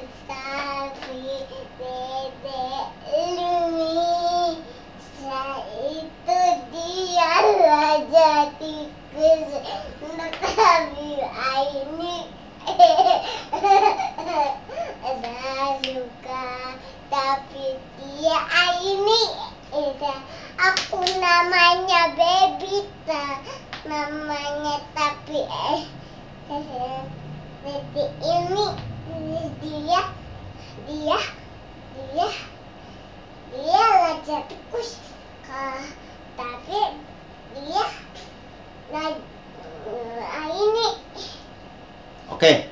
Tapi dedek Lumi itu dia raja tikus. Tapi ini saya suka. Tapi dia ini aku namanya Bebita. Namanya tapi jadi ini dia raja tikus. Tapi dia ini Oke.